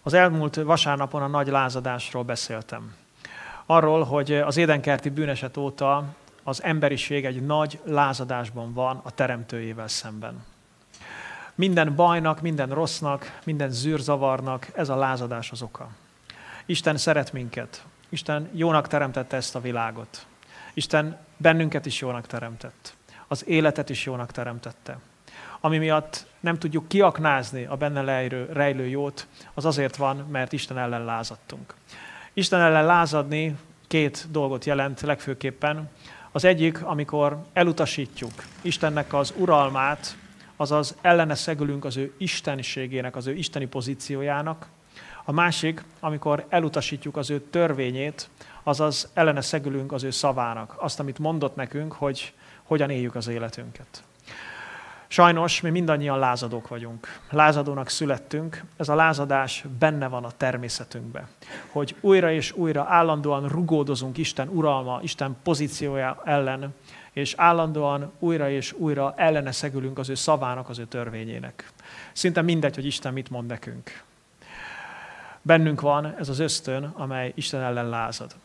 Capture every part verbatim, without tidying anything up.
Az elmúlt vasárnapon a nagy lázadásról beszéltem. Arról, hogy az édenkerti bűneset óta az emberiség egy nagy lázadásban van a teremtőjével szemben. Minden bajnak, minden rossznak, minden zűrzavarnak ez a lázadás az oka. Isten szeret minket. Isten jónak teremtette ezt a világot. Isten bennünket is jónak teremtett. Az életet is jónak teremtette. Ami miatt nem tudjuk kiaknázni a benne lejlő, rejlő jót, az azért van, mert Isten ellen lázadtunk. Isten ellen lázadni két dolgot jelent legfőképpen. Az egyik, amikor elutasítjuk Istennek az uralmát, azaz ellene szegülünk az ő istenségének, az ő isteni pozíciójának. A másik, amikor elutasítjuk az ő törvényét, azaz ellene szegülünk az ő szavának, azt, amit mondott nekünk, hogy hogyan éljük az életünket. Sajnos mi mindannyian lázadók vagyunk. Lázadónak születtünk, ez a lázadás benne van a természetünkben. Hogy újra és újra állandóan rugódozunk Isten uralma, Isten pozíciója ellen, és állandóan újra és újra ellene szegülünk az ő szavának, az ő törvényének. Szinte mindegy, hogy Isten mit mond nekünk. Bennünk van ez az ösztön, amely Isten ellen lázad.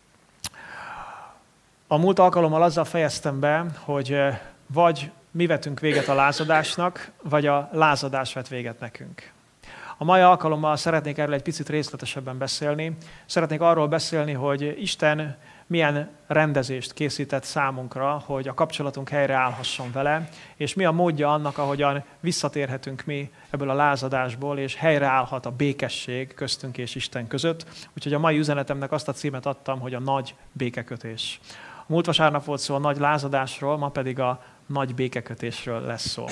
A múlt alkalommal azzal fejeztem be, hogy vagy mi vetünk véget a lázadásnak, vagy a lázadás vet véget nekünk. A mai alkalommal szeretnék erről egy picit részletesebben beszélni. Szeretnék arról beszélni, hogy Isten milyen rendezést készített számunkra, hogy a kapcsolatunk helyreállhasson vele, és mi a módja annak, ahogyan visszatérhetünk mi ebből a lázadásból, és helyreállhat a békesség köztünk és Isten között. Úgyhogy a mai üzenetemnek azt a címet adtam, hogy a nagy békekötés. A múlt vasárnap volt szó a nagy lázadásról, ma pedig a nagy békekötésről lesz szó.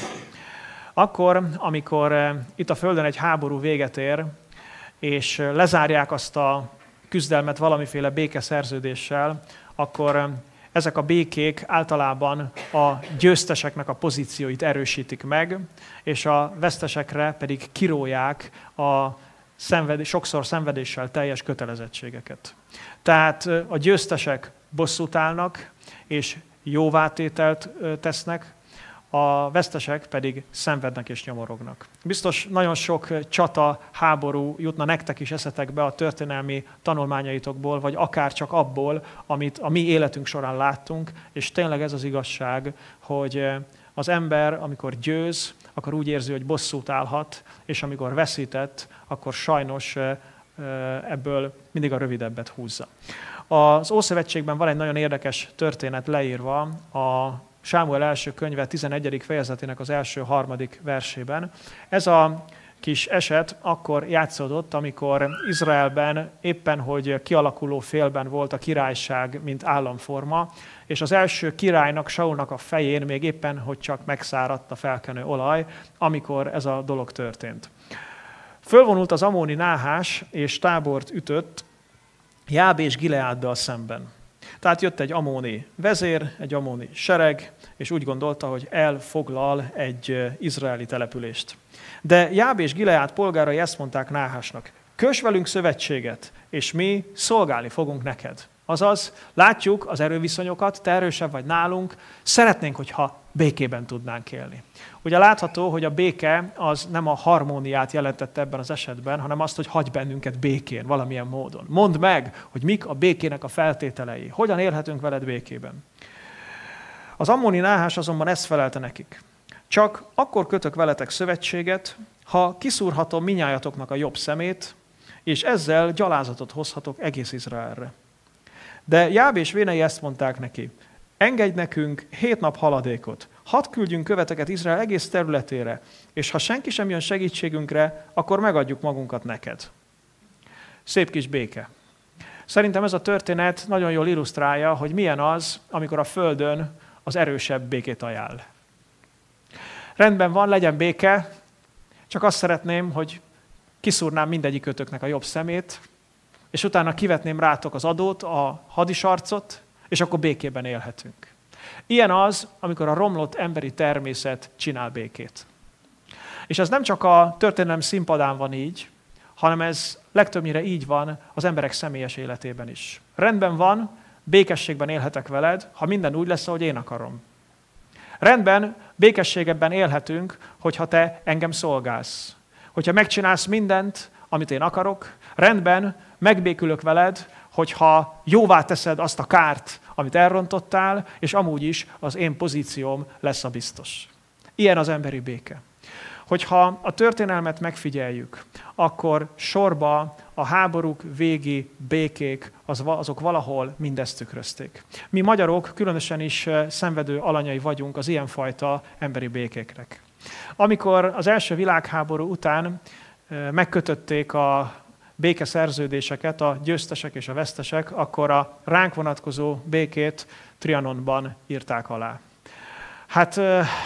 Akkor, amikor itt a Földön egy háború véget ér, és lezárják azt a küzdelmet valamiféle békeszerződéssel, akkor ezek a békék általában a győzteseknek a pozícióit erősítik meg, és a vesztesekre pedig kirólják a szenvedés, sokszor szenvedéssel teljes kötelezettségeket. Tehát a győztesek bosszút állnak, és jóvátételt tesznek, a vesztesek pedig szenvednek és nyomorognak. Biztos nagyon sok csata, háború jutna nektek is eszetekbe a történelmi tanulmányaitokból, vagy akár csak abból, amit a mi életünk során láttunk, és tényleg ez az igazság, hogy az ember, amikor győz, akkor úgy érzi, hogy bosszút állhat, és amikor veszített, akkor sajnos ebből mindig a rövidebbet húzza. Az Ószövetségben van egy nagyon érdekes történet leírva a Sámuel első könyve tizenegyedik fejezetének az első harmadik versében. Ez a kis eset akkor játszódott, amikor Izraelben éppen, hogy kialakuló félben volt a királyság, mint államforma, és az első királynak, Saulnak a fején még éppen, hogy csak megszáradt a felkenő olaj, amikor ez a dolog történt. Fölvonult az ammóni Náhás, és tábort ütött Jábés Gileáddal szemben. Tehát jött egy ammóni vezér, egy ammóni sereg, és úgy gondolta, hogy elfoglal egy izraeli települést. De Jábés Gileád polgárai ezt mondták Náhásnak: köss velünk szövetséget, és mi szolgálni fogunk neked. Azaz, látjuk az erőviszonyokat, te erősebb vagy nálunk, szeretnénk, hogyha békében tudnánk élni. Ugye látható, hogy a béke az nem a harmóniát jelentette ebben az esetben, hanem azt, hogy hagy bennünket békén valamilyen módon. Mondd meg, hogy mik a békének a feltételei. Hogyan élhetünk veled békében. Az ammóni Náhás azonban ezt felelte nekik: csak akkor kötök veletek szövetséget, ha kiszúrhatom minnyájatoknak a jobb szemét, és ezzel gyalázatot hozhatok egész Izraelre. De Jábés vénei ezt mondták neki: engedj nekünk hét nap haladékot, hadd küldjünk követeket Izrael egész területére, és ha senki sem jön segítségünkre, akkor megadjuk magunkat neked. Szép kis béke. Szerintem ez a történet nagyon jól illusztrálja, hogy milyen az, amikor a Földön az erősebb békét ajánl. Rendben van, legyen béke, csak azt szeretném, hogy kiszúrnám mindegyikötöknek a jobb szemét, és utána kivetném rátok az adót, a hadisarcot, és akkor békében élhetünk. Ilyen az, amikor a romlott emberi természet csinál békét. És ez nem csak a történelem színpadán van így, hanem ez legtöbbnyire így van az emberek személyes életében is. Rendben van, békességben élhetek veled, ha minden úgy lesz, ahogy én akarom. Rendben, békességebben élhetünk, hogyha te engem szolgálsz. Hogyha megcsinálsz mindent, amit én akarok, rendben, megbékülök veled, hogyha jóvá teszed azt a kárt, amit elrontottál, és amúgy is az én pozícióm lesz a biztos. Ilyen az emberi béke. Hogyha a történelmet megfigyeljük, akkor sorba a háborúk végi békék az, azok valahol mindezt tükrözték. Mi magyarok különösen is szenvedő alanyai vagyunk az ilyenfajta emberi békéknek. Amikor az első világháború után megkötötték a békeszerződéseket, a győztesek és a vesztesek, akkor a ránk vonatkozó békét Trianonban írták alá. Hát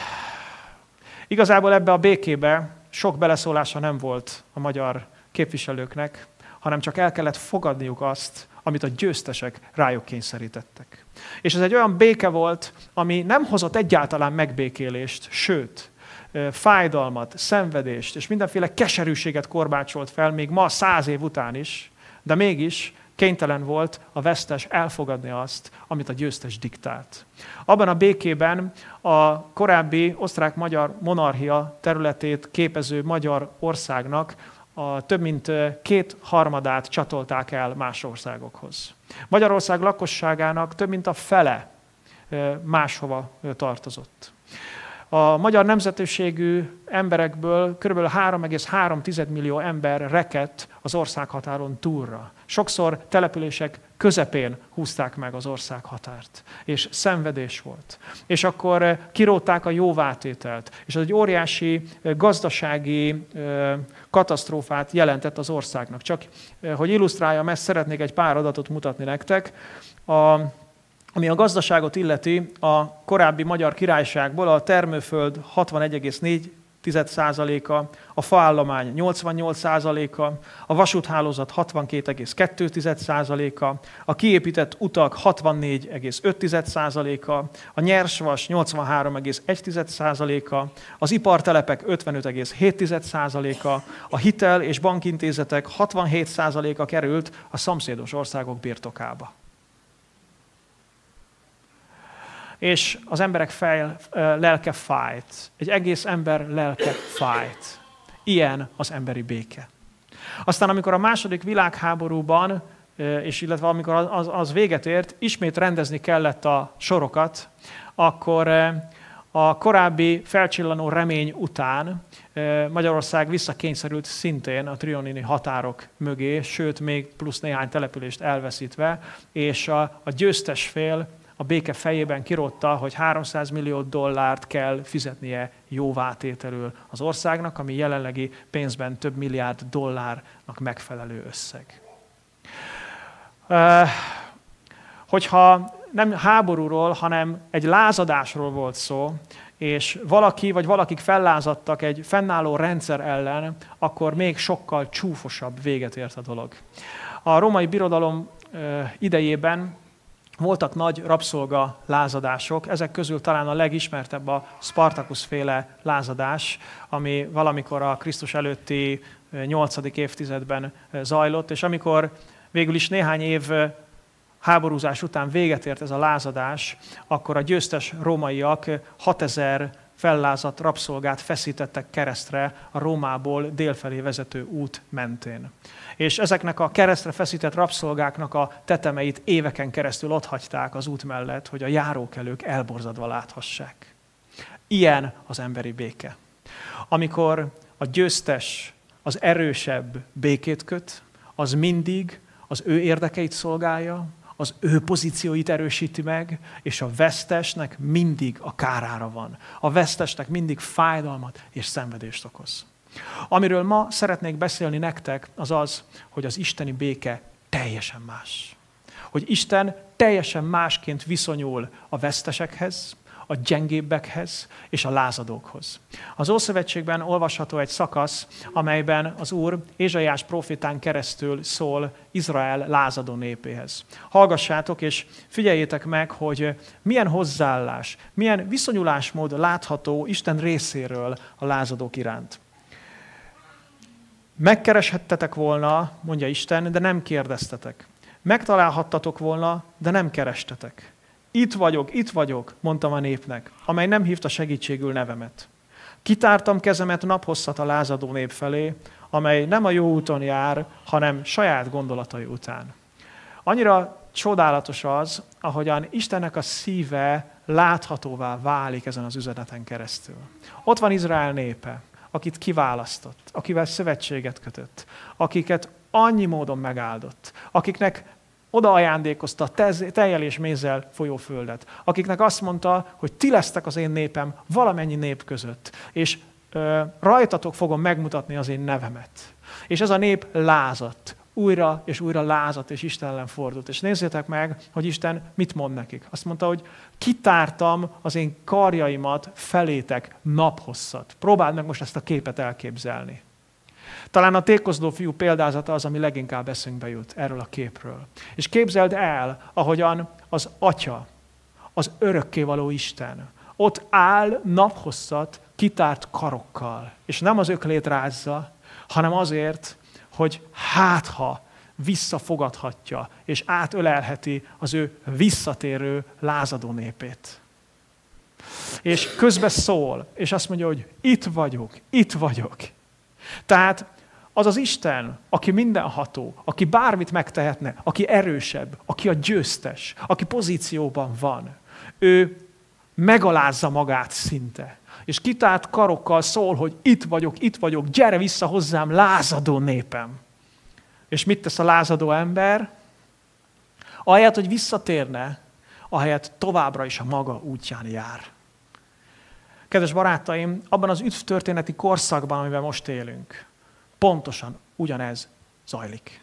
igazából ebbe a békébe sok beleszólása nem volt a magyar képviselőknek, hanem csak el kellett fogadniuk azt, amit a győztesek rájuk kényszerítettek. És ez egy olyan béke volt, ami nem hozott egyáltalán megbékélést, sőt, fájdalmat, szenvedést és mindenféle keserűséget korbácsolt fel, még ma száz év után is, de mégis kénytelen volt a vesztes elfogadni azt, amit a győztes diktált. Abban a békében a korábbi osztrák-magyar monarchia területét képező magyar országnak a több mint két harmadát csatolták el más országokhoz. Magyarország lakosságának több mint a fele máshova tartozott. A magyar nemzetiségű emberekből kb. három egész három millió ember rekedt az országhatáron túlra. Sokszor települések közepén húzták meg az országhatárt, és szenvedés volt. És akkor kirótták a jóvátételt, és ez egy óriási gazdasági katasztrófát jelentett az országnak. Csak hogy illusztráljam ezt, szeretnék egy pár adatot mutatni nektek. A Ami a gazdaságot illeti, a korábbi Magyar Királyságból a termőföld hatvanegy egész négy százaléka, a faállomány nyolcvannyolc százaléka, a vasúthálózat hatvankét egész kettő százaléka, a kiépített utak hatvannégy egész öt százaléka, a nyersvas nyolcvanhárom egész egy százaléka, az ipartelepek ötvenöt egész hét százaléka, a hitel- és bankintézetek hatvanhét százaléka került a szomszédos országok birtokába. És az emberek fej, lelke fájt. Egy egész ember lelke fájt. Ilyen az emberi béke. Aztán amikor a második világháborúban, és illetve amikor az, az véget ért, ismét rendezni kellett a sorokat, akkor a korábbi felcsillanó remény után Magyarország visszakényszerült szintén a trianoni határok mögé, sőt még plusz néhány települést elveszítve, és a, a győztes fél a béke fejében kirotta, hogy háromszáz millió dollárt kell fizetnie jóvátételül az országnak, ami jelenlegi pénzben több milliárd dollárnak megfelelő összeg. Hogyha nem háborúról, hanem egy lázadásról volt szó, és valaki vagy valakik fellázadtak egy fennálló rendszer ellen, akkor még sokkal csúfosabb véget ért a dolog. A római birodalom idejében voltak nagy rabszolga lázadások, ezek közül talán a legismertebb a Spartacus-féle lázadás, ami valamikor a Krisztus előtti nyolcadik évtizedben zajlott, és amikor végül is néhány év háborúzás után véget ért ez a lázadás, akkor a győztes rómaiak hatezer fellázadt rabszolgát feszítettek keresztre a Rómából délfelé vezető út mentén. És ezeknek a keresztre feszített rabszolgáknak a tetemeit éveken keresztül otthagyták az út mellett, hogy a járókelők elborzadva láthassák. Ilyen az emberi béke. Amikor a győztes, az erősebb békét köt, az mindig az ő érdekeit szolgálja, az ő pozícióit erősíti meg, és a vesztesnek mindig a kárára van. A vesztesnek mindig fájdalmat és szenvedést okoz. Amiről ma szeretnék beszélni nektek, az az, hogy az isteni béke teljesen más. Hogy Isten teljesen másként viszonyul a vesztesekhez, a gyengébbekhez és a lázadókhoz. Az Ószövetségben olvasható egy szakasz, amelyben az Úr Ézsaiás prófétán keresztül szól Izrael lázadó népéhez. Hallgassátok és figyeljétek meg, hogy milyen hozzáállás, milyen viszonyulásmód látható Isten részéről a lázadók iránt. Megkereshettetek volna, mondja Isten, de nem kérdeztetek. Megtalálhattatok volna, de nem kerestetek. Itt vagyok, itt vagyok, mondtam a népnek, amely nem hívta segítségül nevemet. Kitártam kezemet naphosszat a lázadó nép felé, amely nem a jó úton jár, hanem saját gondolatai után. Annyira csodálatos az, ahogyan Istennek a szíve láthatóvá válik ezen az üzeneten keresztül. Ott van Izrael népe, akit kiválasztott, akivel szövetséget kötött, akiket annyi módon megáldott, akiknek oda ajándékozta a tejjel és mézzel folyó földet, akiknek azt mondta, hogy ti lesztek az én népem valamennyi nép között, és ö, rajtatok fogom megmutatni az én nevemet. És ez a nép lázadt, újra és újra lázadt, és Isten ellen fordult. És nézzétek meg, hogy Isten mit mond nekik. Azt mondta, hogy kitártam az én karjaimat felétek naphosszat. Próbáld meg most ezt a képet elképzelni. Talán a tékozló fiú példázata az, ami leginkább eszünkbe jut erről a képről. És képzeld el, ahogyan az Atya, az örökkévaló Isten ott áll naphosszat kitárt karokkal. És nem az öklét rázza, hanem azért, hogy hátha visszafogadhatja, és átölelheti az ő visszatérő lázadó népét. És közben szól, és azt mondja, hogy itt vagyok, itt vagyok. Tehát az az Isten, aki mindenható, aki bármit megtehetne, aki erősebb, aki a győztes, aki pozícióban van, ő megalázza magát szinte. És kitárt karokkal szól, hogy itt vagyok, itt vagyok, gyere vissza hozzám, lázadó népem. És mit tesz a lázadó ember? Ahelyett, hogy visszatérne, ahelyett továbbra is a maga útján jár. Kedves barátaim, abban az üdvtörténeti korszakban, amiben most élünk, pontosan ugyanez zajlik.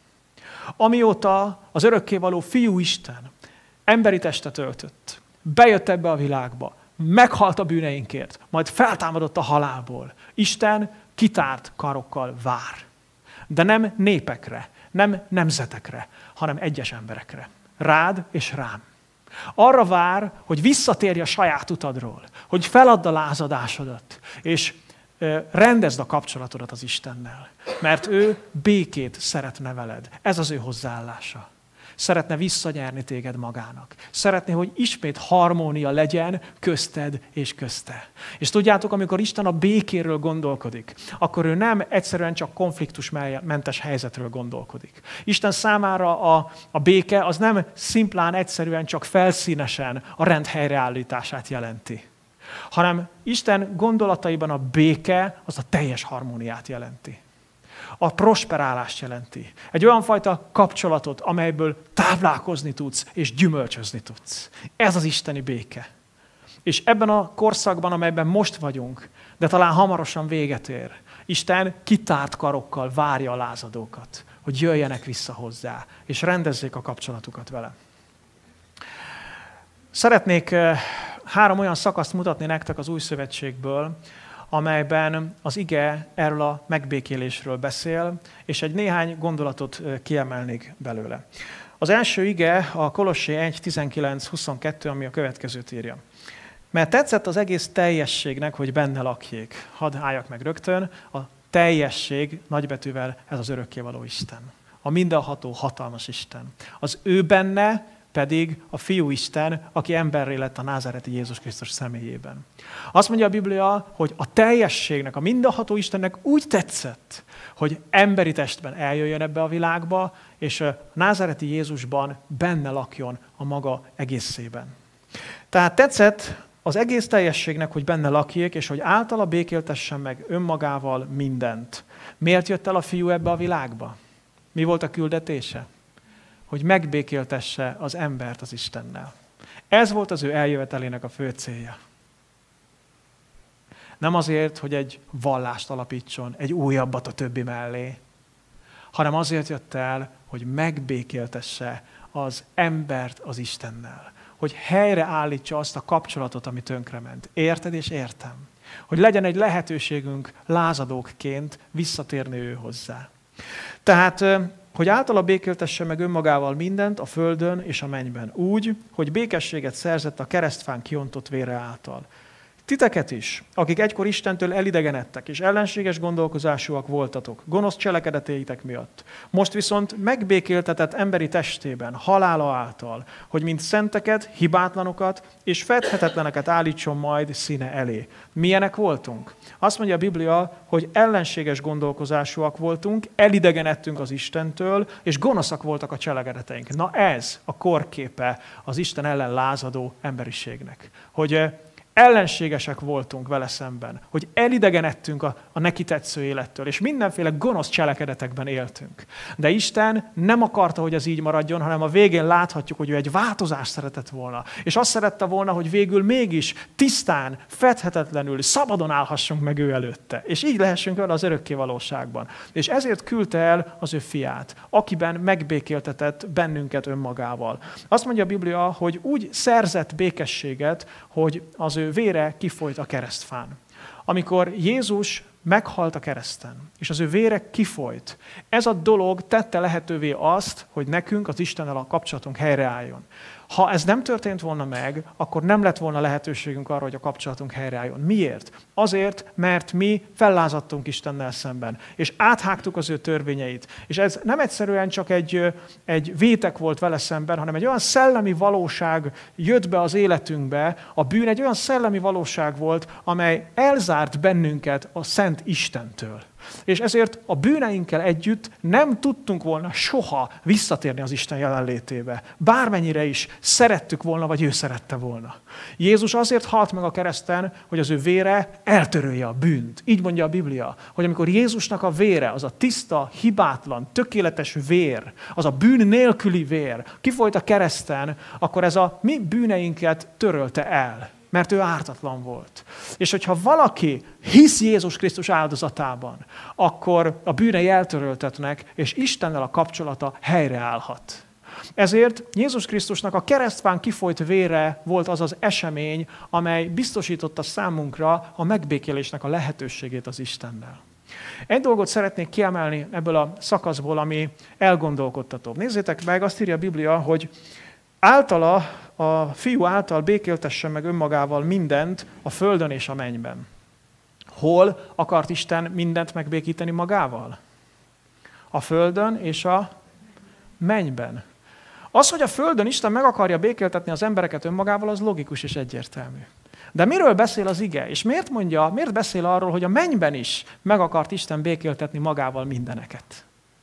Amióta az örökkévaló fiú Isten emberi testet öltött, bejött ebbe a világba, meghalt a bűneinkért, majd feltámadott a halálból, Isten kitárt karokkal vár. De nem népekre, nem nemzetekre, hanem egyes emberekre. Rád és rám. Arra vár, hogy visszatérj a saját utadról, hogy feladd a lázadásodat, és rendezd a kapcsolatodat az Istennel. Mert ő békét szeretne veled. Ez az ő hozzáállása. Szeretne visszanyerni téged magának. Szeretné, hogy ismét harmónia legyen közted és közte. És tudjátok, amikor Isten a békéről gondolkodik, akkor ő nem egyszerűen csak konfliktusmentes helyzetről gondolkodik. Isten számára a, a béke az nem szimplán egyszerűen csak felszínesen a rend helyreállítását jelenti, hanem Isten gondolataiban a béke az a teljes harmóniát jelenti. A prosperálást jelenti. Egy olyan fajta kapcsolatot, amelyből táplálkozni tudsz és gyümölcsözni tudsz. Ez az isteni béke. És ebben a korszakban, amelyben most vagyunk, de talán hamarosan véget ér, Isten kitárt karokkal várja a lázadókat, hogy jöjjenek vissza hozzá, és rendezzék a kapcsolatukat vele. Szeretnék három olyan szakaszt mutatni nektek az Új Szövetségből, amelyben az ige erről a megbékélésről beszél, és egy néhány gondolatot kiemelnék belőle. Az első ige a Kolossé egy tizenkilenc huszonkettő, ami a következőt írja. Mert tetszett az egész teljességnek, hogy benne lakjék. Hadd álljak meg rögtön, a teljeség nagybetűvel ez az örökkévaló Isten. A mindenható, hatalmas Isten. Az ő benne pedig a Fiú Isten, aki emberré lett a názáreti Jézus Krisztus személyében. Azt mondja a Biblia, hogy a teljességnek, a mindenható Istennek úgy tetszett, hogy emberi testben eljöjjön ebbe a világba, és a názáreti Jézusban benne lakjon a maga egészében. Tehát tetszett az egész teljességnek, hogy benne lakjék, és hogy általa békéltessen meg önmagával mindent. Miért jött el a Fiú ebbe a világba? Mi volt a küldetése? Hogy megbékéltesse az embert az Istennel. Ez volt az ő eljövetelének a fő célja. Nem azért, hogy egy vallást alapítson, egy újabbat a többi mellé, hanem azért jött el, hogy megbékéltesse az embert az Istennel. Hogy helyreállítsa azt a kapcsolatot, ami tönkrement. Érted és értem? Hogy legyen egy lehetőségünk lázadókként visszatérni ő hozzá. Tehát, hogy általa békéltesse meg önmagával mindent a földön és a mennyben úgy, hogy békességet szerzett a keresztfán kiontott vére által. Titeket is, akik egykor Istentől elidegenedtek, és ellenséges gondolkozásúak voltatok, gonosz cselekedeteitek miatt. Most viszont megbékéltetett emberi testében, halála által, hogy mint szenteket, hibátlanokat és fedhetetleneket állítson majd színe elé. Milyenek voltunk? Azt mondja a Biblia, hogy ellenséges gondolkozásúak voltunk, elidegenedtünk az Istentől, és gonoszak voltak a cselekedeteink. Na ez a korképe az Isten ellen lázadó emberiségnek. Hogy ellenségesek voltunk vele szemben, hogy elidegenedtünk a, a neki tetsző élettől, és mindenféle gonosz cselekedetekben éltünk. De Isten nem akarta, hogy ez így maradjon, hanem a végén láthatjuk, hogy ő egy változást szeretett volna. És azt szerette volna, hogy végül mégis tisztán, fedhetetlenül, szabadon állhassunk meg ő előtte. És így lehessünk vele az örökké valóságban. És ezért küldte el az ő fiát, akiben megbékéltetett bennünket önmagával. Azt mondja a Biblia, hogy úgy szerzett békességet, hogy az ő vére kifolyt a keresztfán. Amikor Jézus meghalt a kereszten, és az ő vére kifolyt, ez a dolog tette lehetővé azt, hogy nekünk az Istennel a kapcsolatunk helyreálljon. Ha ez nem történt volna meg, akkor nem lett volna lehetőségünk arra, hogy a kapcsolatunk helyreálljon. Miért? Azért, mert mi fellázadtunk Istennel szemben, és áthágtuk az ő törvényeit. És ez nem egyszerűen csak egy, egy vétek volt vele szemben, hanem egy olyan szellemi valóság jött be az életünkbe, a bűn egy olyan szellemi valóság volt, amely elzárt bennünket a Szent Istentől. És ezért a bűneinkkel együtt nem tudtunk volna soha visszatérni az Isten jelenlétébe. Bármennyire is szerettük volna, vagy ő szerette volna. Jézus azért halt meg a kereszten, hogy az ő vére eltörölje a bűnt. Így mondja a Biblia, hogy amikor Jézusnak a vére, az a tiszta, hibátlan, tökéletes vér, az a bűn nélküli vér kifolyt a kereszten, akkor ez a mi bűneinket törölte el. Mert ő ártatlan volt. És hogyha valaki hisz Jézus Krisztus áldozatában, akkor a bűnei eltöröltetnek, és Istennel a kapcsolata helyreállhat. Ezért Jézus Krisztusnak a keresztfán kifolyt vére volt az az esemény, amely biztosította számunkra a megbékélésnek a lehetőségét az Istennel. Egy dolgot szeretnék kiemelni ebből a szakaszból, ami elgondolkodtató. Nézzétek meg, azt írja a Biblia, hogy általa, a fiú által békéltessen meg önmagával mindent a földön és a mennyben. Hol akart Isten mindent megbékíteni magával? A földön és a mennyben. Az, hogy a földön Isten meg akarja békéltetni az embereket önmagával, az logikus és egyértelmű. De miről beszél az ige? És miért mondja, miért beszél arról, hogy a mennyben is meg akart Isten békéltetni magával mindeneket?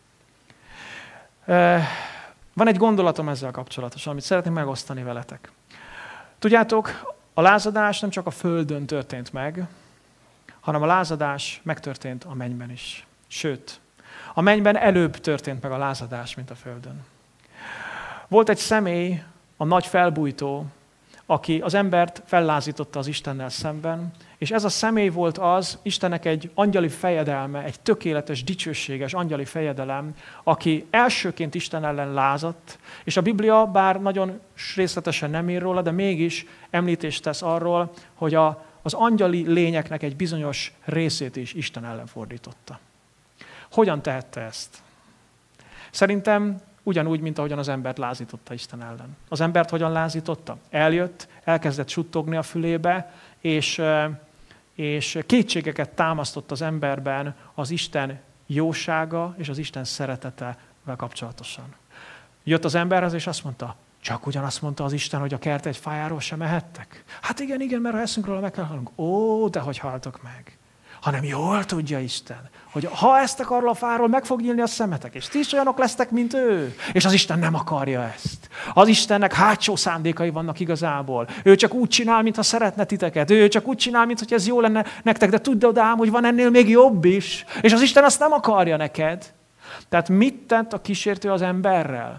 Van egy gondolatom ezzel kapcsolatosan, amit szeretném megosztani veletek. Tudjátok, a lázadás nem csak a földön történt meg, hanem a lázadás megtörtént a mennyben is. Sőt, a mennyben előbb történt meg a lázadás, mint a földön. Volt egy személy, a nagy felbújtó, aki az embert fellázította az Istennel szemben, és ez a személy volt az, Istennek egy angyali fejedelme, egy tökéletes, dicsőséges angyali fejedelem, aki elsőként Isten ellen lázadt, és a Biblia bár nagyon részletesen nem ír róla, de mégis említést tesz arról, hogy a, az angyali lényeknek egy bizonyos részét is Isten ellen fordította. Hogyan tehette ezt? Szerintem ugyanúgy, mint ahogyan az embert lázította Isten ellen. Az embert hogyan lázította? Eljött, elkezdett suttogni a fülébe, és, és kétségeket támasztott az emberben az Isten jósága és az Isten szeretetevel kapcsolatosan. Jött az emberhez, és azt mondta, csak ugyanazt mondta az Isten, hogy a kert egy fájáról sem mehettek. Hát igen, igen, mert ha eszünk róla, meg kell halnunk. Ó, de hogy haltok meg. Hanem jól tudja Isten, hogy ha ezt arról a fáról, meg fog nyílni a szemetek, és ti is olyanok lesztek, mint ő. És az Isten nem akarja ezt. Az Istennek hátsó szándékai vannak igazából. Ő csak úgy csinál, mintha szeretne titeket. Ő csak úgy csinál, mintha ez jó lenne nektek, de tudd ám, hogy van ennél még jobb is. És az Isten azt nem akarja neked. Tehát mit tett a kísértő az emberrel?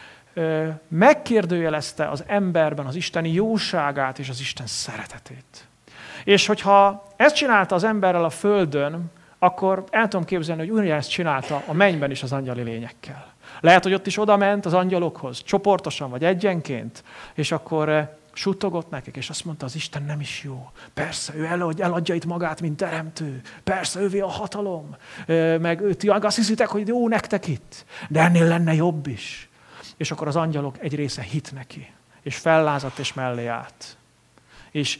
Megkérdőjelezte az emberben az Isteni jóságát és az Isten szeretetét. És hogyha ezt csinálta az emberrel a földön, akkor el tudom képzelni, hogy ugyanezt csinálta a mennyben is az angyali lényekkel. Lehet, hogy ott is oda ment az angyalokhoz, csoportosan vagy egyenként, és akkor suttogott nekik, és azt mondta, az Isten nem is jó. Persze, ő eladja itt magát, mint teremtő. Persze, ővé a hatalom. Meg ti azt hiszitek, hogy jó nektek itt. De ennél lenne jobb is. És akkor az angyalok egy része hit neki, és fellázadt és mellé állt. És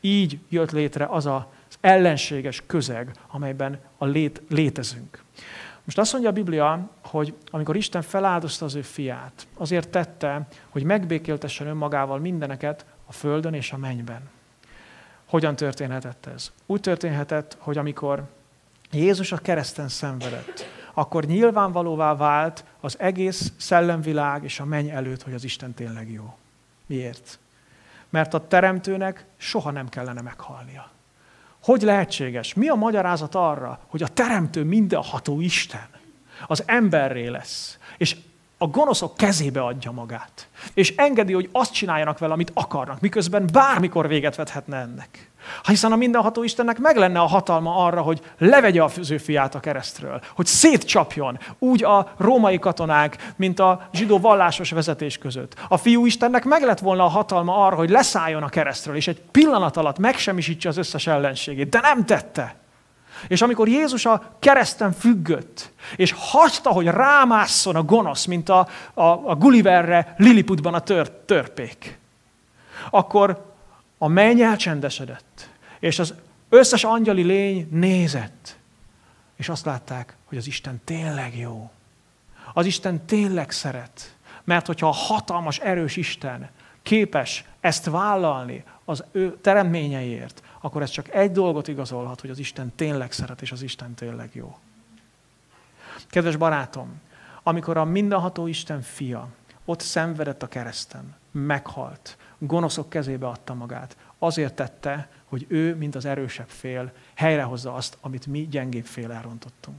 Így jött létre az az ellenséges közeg, amelyben a lét, létezünk. Most azt mondja a Biblia, hogy amikor Isten feláldozta az ő fiát, azért tette, hogy megbékéltessen önmagával mindeneket a földön és a mennyben. Hogyan történhetett ez? Úgy történhetett, hogy amikor Jézus a kereszten szenvedett, akkor nyilvánvalóvá vált az egész szellemvilág és a menny előtt, hogy az Isten tényleg jó. Miért? Mert a teremtőnek soha nem kellene meghalnia. Hogy lehetséges? Mi a magyarázat arra, hogy a teremtő mindenható Isten az emberré lesz, és a gonoszok kezébe adja magát, és engedi, hogy azt csináljanak vele, amit akarnak, miközben bármikor véget vethetne ennek. Hiszen a mindenható Istennek meg lenne a hatalma arra, hogy levegye az ő fiát a keresztről, hogy szétcsapjon, úgy a római katonák, mint a zsidó vallásos vezetés között. A fiú Istennek meg lett volna a hatalma arra, hogy leszálljon a keresztről, és egy pillanat alatt megsemmisítse az összes ellenségét, de nem tette. És amikor Jézus a kereszten függött, és hagyta, hogy rámásszon a gonosz, mint a, a, a Gulliverre Lilliputban a tör, törpék, akkor a menny elcsendesedett, és az összes angyali lény nézett, és azt látták, hogy az Isten tényleg jó. Az Isten tényleg szeret. Mert hogyha a hatalmas, erős Isten képes ezt vállalni az ő teremtményeiért, akkor ez csak egy dolgot igazolhat, hogy az Isten tényleg szeret, és az Isten tényleg jó. Kedves barátom, amikor a mindenható Isten fia ott szenvedett a kereszten, meghalt, gonoszok kezébe adta magát, azért tette, hogy ő, mint az erősebb fél, helyrehozza azt, amit mi gyengébb fél elrontottunk.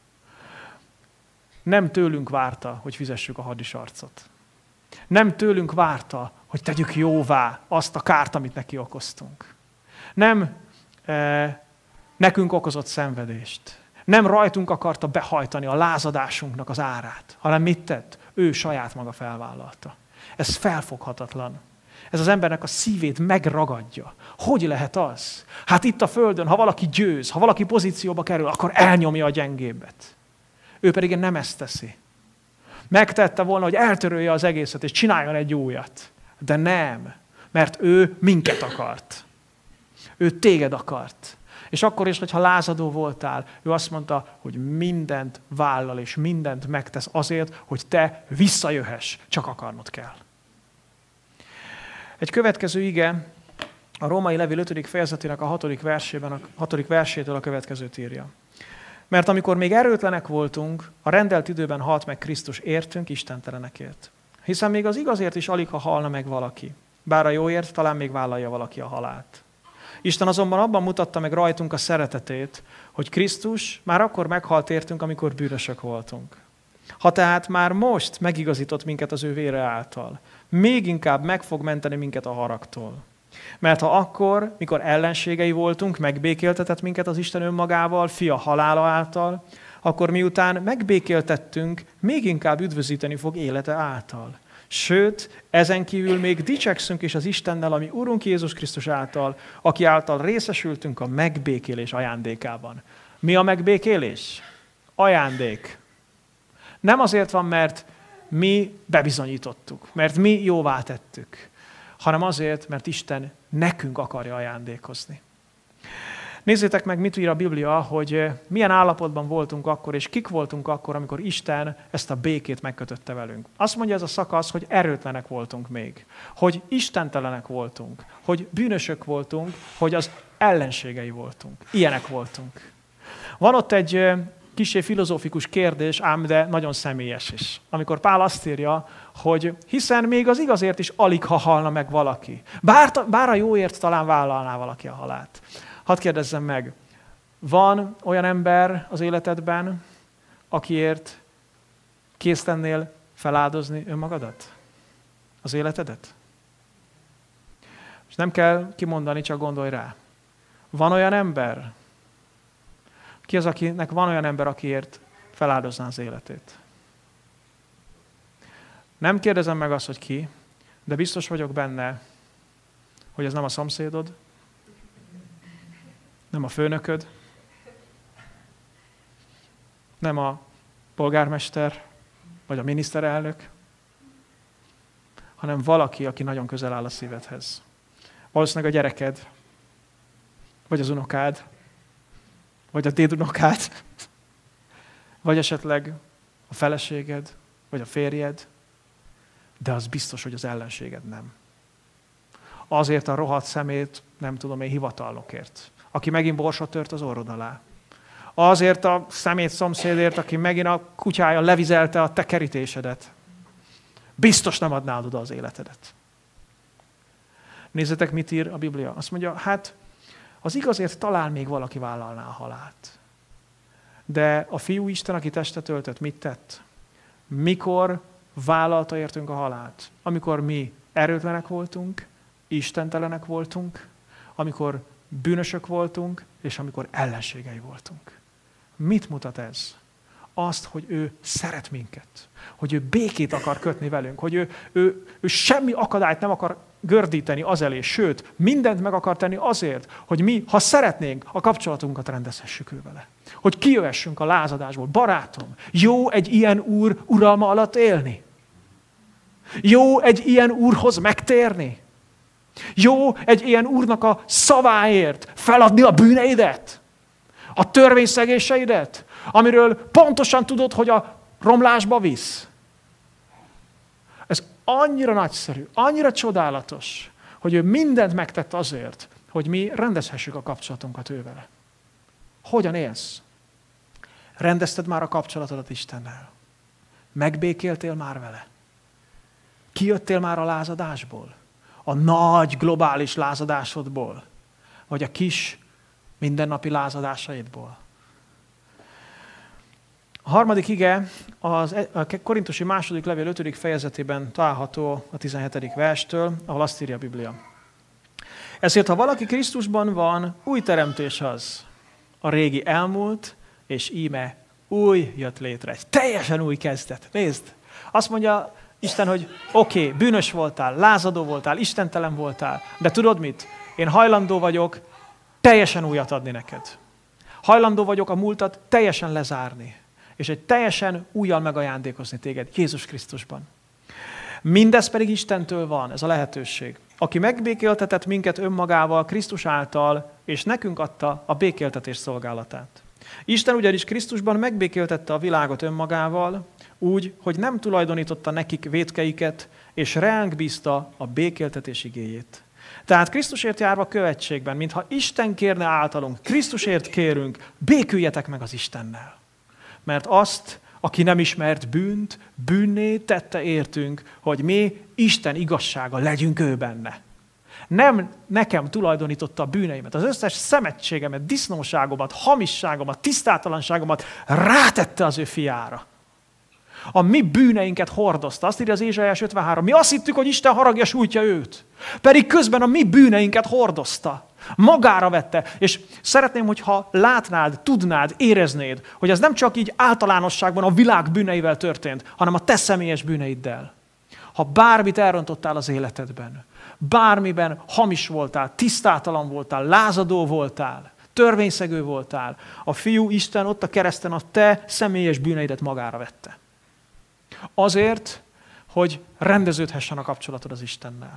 Nem tőlünk várta, hogy fizessük a hadisarcot. Nem tőlünk várta, hogy tegyük jóvá azt a kárt, amit neki okoztunk. Nem e, nekünk okozott szenvedést. Nem rajtunk akarta behajtani a lázadásunknak az árát, hanem mit tett? Ő saját maga felvállalta. Ez felfoghatatlan. Ez az embernek a szívét megragadja. Hogy lehet az? Hát itt a földön, ha valaki győz, ha valaki pozícióba kerül, akkor elnyomja a gyengébbet. Ő pedig nem ezt teszi. Megtette volna, hogy eltörölje az egészet, és csináljon egy újat. De nem, mert ő minket akart. Ő téged akart. És akkor is, hogyha lázadó voltál, ő azt mondta, hogy mindent vállal, és mindent megtesz azért, hogy te visszajöhess, csak akarnod kell. Egy következő ige a római levél ötödik fejezetének a hatodik versében, a hatodik versétől a következőt írja. Mert amikor még erőtlenek voltunk, a rendelt időben halt meg Krisztus értünk istentelenekért. Hiszen még az igazért is alig, ha halna meg valaki. Bár a jóért talán még vállalja valaki a halált. Isten azonban abban mutatta meg rajtunk a szeretetét, hogy Krisztus már akkor meghalt értünk, amikor bűnösök voltunk. Ha tehát már most megigazított minket az ő vére által, még inkább meg fog menteni minket a haragtól. Mert ha akkor, mikor ellenségei voltunk, megbékéltetett minket az Isten önmagával, fia halála által, akkor miután megbékéltettünk, még inkább üdvözíteni fog élete által. Sőt, ezen kívül még dicsekszünk is az Istennel, ami Urunk Jézus Krisztus által, aki által részesültünk a megbékélés ajándékában. Mi a megbékélés? Ajándék. Nem azért van, mert mi bebizonyítottuk, mert mi jóvá tettük, hanem azért, mert Isten nekünk akarja ajándékozni. Nézzétek meg, mit ír a Biblia, hogy milyen állapotban voltunk akkor, és kik voltunk akkor, amikor Isten ezt a békét megkötötte velünk. Azt mondja ez a szakasz, hogy erőtlenek voltunk még, hogy istentelenek voltunk, hogy bűnösök voltunk, hogy az ellenségei voltunk. Ilyenek voltunk. Van ott egy kissé filozófikus kérdés, ám de nagyon személyes is. Amikor Pál azt írja, hogy hiszen még az igazért is alig, ha halna meg valaki. Bár, bár a jóért talán vállalná valaki a halált. Hadd kérdezzem meg, van olyan ember az életedben, akiért kész lennél feláldozni önmagadat? Az életedet? És nem kell kimondani, csak gondolj rá. Van olyan ember? Ki az, akinek van olyan ember, akiért feláldozná az életét? Nem kérdezem meg azt, hogy ki, de biztos vagyok benne, hogy ez nem a szomszédod, nem a főnököd, nem a polgármester, vagy a miniszterelnök, hanem valaki, aki nagyon közel áll a szívedhez. Valószínűleg a gyereked, vagy az unokád, vagy a dédunokád, vagy esetleg a feleséged, vagy a férjed, de az biztos, hogy az ellenséged nem. Azért a rohadt szemét, nem tudom én, hivatalnokért, aki megint borsot tört az orrod alá. Azért a szemét szomszédért, aki megint a kutyája levizelte a te kerítésedet. Biztos nem adnád oda az életedet. Nézzetek, mit ír a Biblia. Azt mondja, hát az igazért talán még valaki vállalná a halált. De a Fiú Isten, aki testet öltött, mit tett? Mikor vállalta értünk a halált? Amikor mi erőtlenek voltunk, istentelenek voltunk, amikor bűnösök voltunk, és amikor ellenségei voltunk. Mit mutat ez? Azt, hogy ő szeret minket, hogy ő békét akar kötni velünk, hogy ő, ő, ő semmi akadályt nem akar gördíteni az elé, sőt, mindent meg akar tenni azért, hogy mi, ha szeretnénk, a kapcsolatunkat rendezhessük ő vele. Hogy kijöhessünk a lázadásból. Barátom, jó egy ilyen úr uralma alatt élni? Jó egy ilyen úrhoz megtérni? Jó egy ilyen úrnak a szaváért feladni a bűneidet? A törvényszegéseidet? Amiről pontosan tudod, hogy a romlásba visz? Ez annyira nagyszerű, annyira csodálatos, hogy ő mindent megtett azért, hogy mi rendezhessük a kapcsolatunkat ő vele. Hogyan élsz? Rendezted már a kapcsolatodat Istennel? Megbékéltél már vele? Kijöttél már a lázadásból? A nagy globális lázadásodból? Vagy a kis mindennapi lázadásaidból? A harmadik ige az, a Korintusi második levél ötödik fejezetében található a tizenhetedik verstől, ahol azt írja a Biblia. Ezért, ha valaki Krisztusban van, új teremtés az. A régi elmúlt, és íme új jött létre. Egy teljesen új kezdet. Nézd! Azt mondja Isten, hogy oké, okay, bűnös voltál, lázadó voltál, istentelen voltál, de tudod mit? Én hajlandó vagyok teljesen újat adni neked. Hajlandó vagyok a múltat teljesen lezárni, és egy teljesen újjal megajándékozni téged Jézus Krisztusban. Mindez pedig Istentől van, ez a lehetőség. Aki megbékéltetett minket önmagával, Krisztus által, és nekünk adta a békéltetés szolgálatát. Isten ugyanis Krisztusban megbékéltette a világot önmagával, úgy, hogy nem tulajdonította nekik vétkeiket, és ránk bízta a békéltetés igéjét. Tehát Krisztusért járva követségben, mintha Isten kérne általunk, Krisztusért kérünk, béküljetek meg az Istennel. Mert azt, aki nem ismert bűnt, bűnné tette értünk, hogy mi Isten igazsága legyünk ő benne. Nem nekem tulajdonította a bűneimet, az összes szemetségemet, disznóságomat, hamisságomat, tisztátalanságomat rátette az ő fiára. A mi bűneinket hordozta. Azt írja az Ézsaiás ötvenhárom. Mi azt hittük, hogy Isten haragja sújtja őt. Pedig közben a mi bűneinket hordozta. Magára vette. És szeretném, hogyha látnád, tudnád, éreznéd, hogy ez nem csak így általánosságban a világ bűneivel történt, hanem a te személyes bűneiddel. Ha bármit elrontottál az életedben, bármiben hamis voltál, tisztátalan voltál, lázadó voltál, törvényszegő voltál, a Fiú Isten ott a kereszten a te személyes bűneidet magára vette. Azért, hogy rendeződhessen a kapcsolatod az Istennel.